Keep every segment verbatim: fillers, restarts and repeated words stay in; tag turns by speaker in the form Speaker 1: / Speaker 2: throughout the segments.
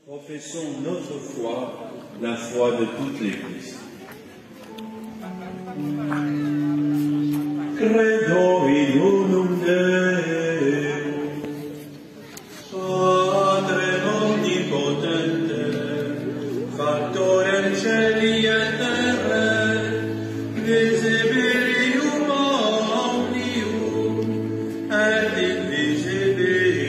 Speaker 1: Professons notre foi, la foi de toute l'Église. Credo in unum Deum, Padre omnipotente, Factorem celi et terrae, visibilium omnium, et invisibilium.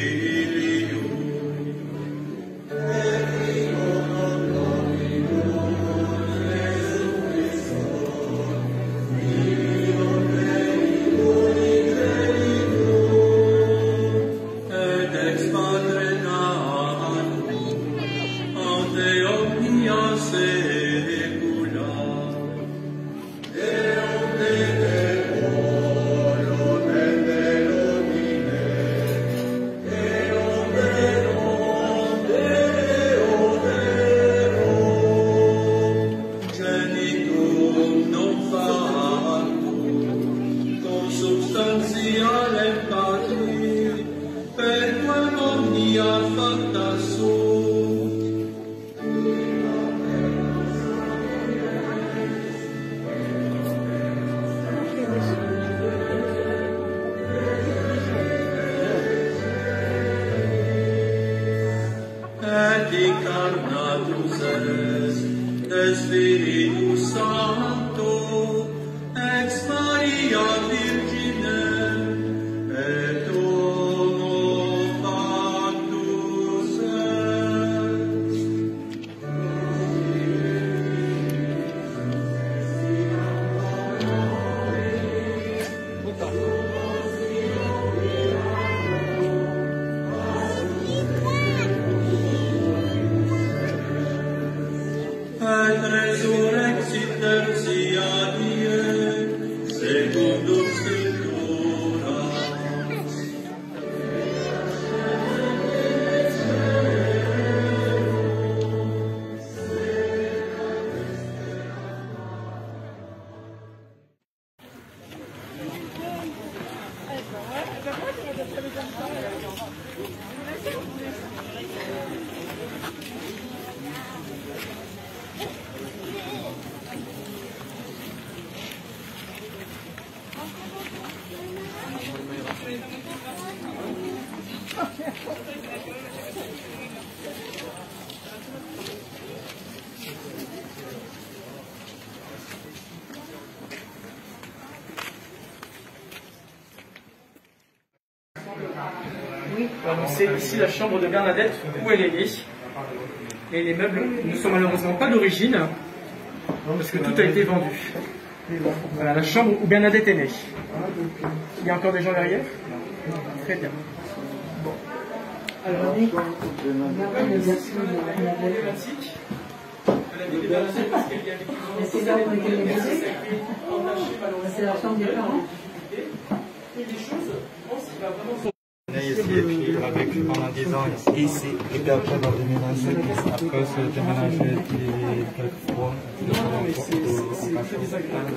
Speaker 1: Incarnatus est de Spiritus Sancto, ex Maria Virgine, et homo factus est. Et resurrexit tertia die, secundum Scriptura.
Speaker 2: C'est ici la chambre de Bernadette où elle est née. Et les meubles ne sont malheureusement pas d'origine, parce que tout a été vendu. Voilà la chambre où Bernadette est née. Il y a encore des gens derrière? Très bien. Bon. Alors,
Speaker 3: c'est la chambre des parents.
Speaker 2: Et des choses, je pense qu'il va vraiment...
Speaker 4: On a essayé de vivre avec lui pendant dix ans ici, et puis après on va déménager, après se déménager puis quelques fois,
Speaker 2: c'est très désagréable.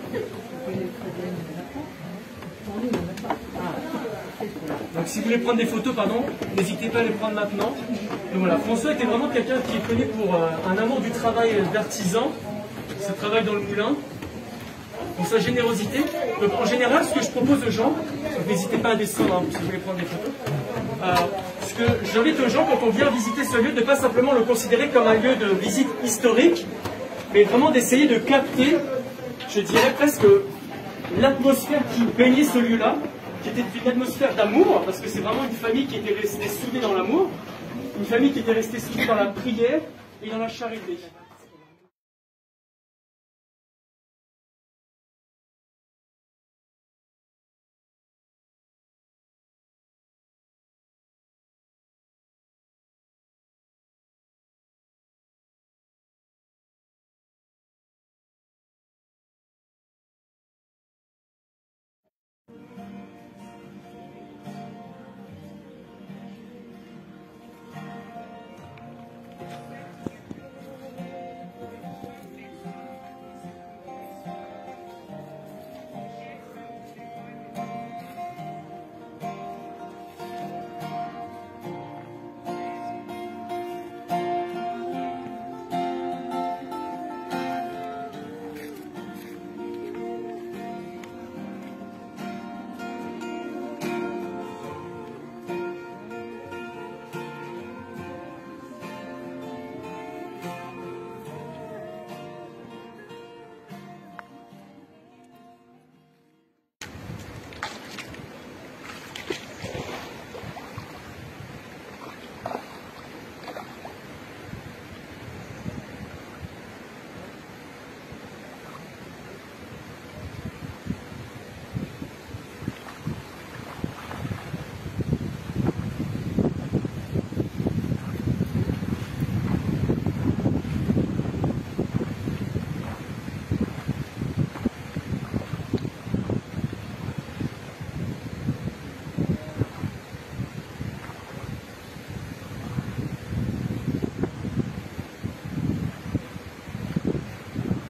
Speaker 2: Donc si vous voulez prendre des photos, pardon, n'hésitez pas à les prendre maintenant. Donc voilà, François était vraiment quelqu'un qui est connu pour euh, un amour du travail d'artisan, ce travail dans le moulin, pour sa générosité. Donc en général, ce que je propose aux gens, n'hésitez pas à descendre hein, si vous voulez prendre des photos, euh, ce que j'invite aux gens quand on vient visiter ce lieu, de ne pas simplement le considérer comme un lieu de visite historique, mais vraiment d'essayer de capter, je dirais presque, l'atmosphère qui baignait ce lieu-là, qui était une atmosphère d'amour, parce que c'est vraiment une famille qui était restée soudée dans l'amour, une famille qui était restée soudée dans la prière et dans la charité.